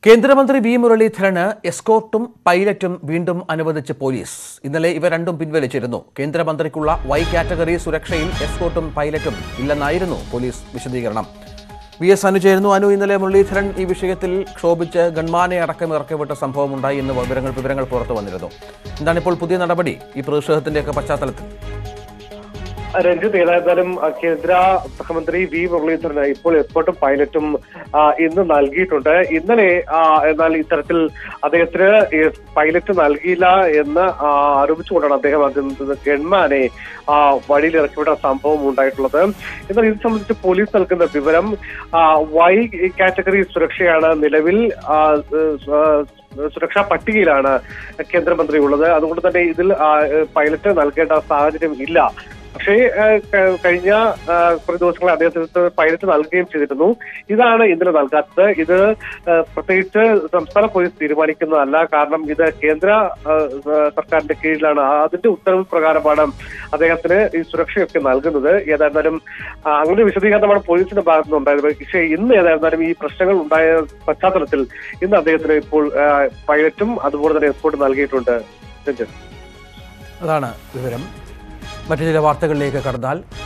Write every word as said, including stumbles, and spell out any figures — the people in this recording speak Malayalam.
കേന്ദ്രമന്ത്രി വി മുരളീധരന് എസ്കോർട്ടും പൈലറ്റും വീണ്ടും അനുവദിച്ച പോലീസ്. ഇന്നലെ ഇവ രണ്ടും പിൻവലിച്ചിരുന്നു. കേന്ദ്രമന്ത്രിക്കുള്ള വൈ കാറ്റഗറി സുരക്ഷയിൽ എസ്കോർട്ടും പൈലറ്റും ഇല്ലെന്നായിരുന്നു പോലീസ് വിശദീകരണം. വി എസ് അനു ചേരുന്നു. അനു, ഇന്നലെ മുരളീധരൻ ഈ വിഷയത്തിൽ ക്ഷോഭിച്ച് ഗൺമാനെ അടക്കം ഇറക്കിവിട്ട സംഭവമുണ്ടായി എന്ന് വിവരങ്ങൾ വിവരങ്ങൾ പുറത്തു വന്നിരുന്നു. എന്താണിപ്പോൾ പുതിയ നടപടി ഈ പ്രതിഷേധത്തിന്റെയൊക്കെ പശ്ചാത്തലത്തിൽ? രഞ്ജിത്ത്, ഏതായാലും കേന്ദ്ര സഹമന്ത്രി വി മുരളീധരന് ഇപ്പോൾ എസ്കോർട്ടും പൈലറ്റും ഇന്ന് നൽകിയിട്ടുണ്ട്. ഇന്നലെ എന്നാൽ ഇത്തരത്തിൽ അദ്ദേഹത്തിന് പൈലറ്റ് നൽകിയില്ല എന്ന് ആരോപിച്ചുകൊണ്ടാണ് അദ്ദേഹം ഗൺമാനെ വഴിയിൽ ഇറക്കിവിട്ട സംഭവം ഉണ്ടായിട്ടുള്ളത്. എന്നാൽ ഇത് സംബന്ധിച്ച് പോലീസ് നൽകുന്ന വിവരം വൈ കാറ്റഗറി സുരക്ഷയാണ് നിലവിൽ സുരക്ഷാ പട്ടികയിലാണ് കേന്ദ്രമന്ത്രി ഉള്ളത്. അതുകൊണ്ട് തന്നെ ഇതിൽ പൈലറ്റ് നൽകേണ്ട സാഹചര്യം ഇല്ല. പക്ഷേ കഴിഞ്ഞ കുറേ ദിവസങ്ങളെ അദ്ദേഹത്തിന് പൈലറ്റ് നൽകുകയും ചെയ്തിരുന്നു. ഇതാണ് ഇന്നലെ നൽകാത്തത്. ഇത് പ്രത്യേകിച്ച് സംസ്ഥാന പോലീസ് തീരുമാനിക്കുന്നതല്ല. കാരണം ഇത് കേന്ദ്ര സർക്കാരിന്റെ കീഴിലാണ്. അതിന്റെ ഉത്തരവ് പ്രകാരമാണ് അദ്ദേഹത്തിന് ഈ സുരക്ഷയൊക്കെ നൽകുന്നത്. ഏതായിരുന്നാലും അങ്ങനെ വിശദീകരണമാണ് പോലീസിന്റെ ഭാഗത്തു നിന്നുണ്ടായത്. പക്ഷേ ഇന്ന് ഏതായിരുന്നാലും ഈ പ്രശ്നങ്ങൾ ഉണ്ടായ പശ്ചാത്തലത്തിൽ ഇന്ന് അദ്ദേഹത്തിന് ഇപ്പോൾ പൈലറ്റും അതുപോലെ തന്നെ എസ്കോർട്ടും നൽകിയിട്ടുണ്ട്. അതാണ് വിവരം. മറ്റു ചില വാർത്തകളിലേക്ക് കടന്നാൽ